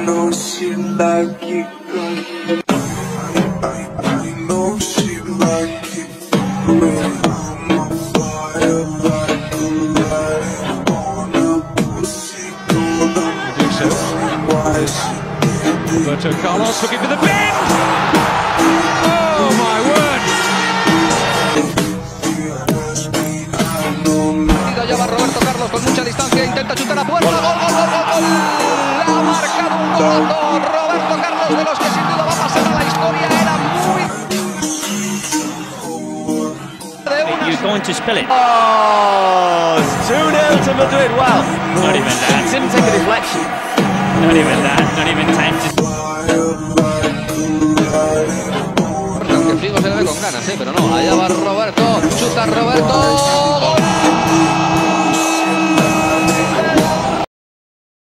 Roberto Carlos looking for the bend! Oh my word! Ya va Roberto Carlos con mucha distancia, intenta chutar a puerta, gol, gol, gol, gol, gol. Ha marcado un golazo Roberto Carlos, de los que sin duda va a pasar a la historia, era muy... You're going to spill it. Oh, it's 2-0 to Madrid. Wow. Not even that. Didn't take a deflection. Not even that. Not even time to... Que Figo se le ve con ganas, pero no, allá va Roberto, chuta Roberto.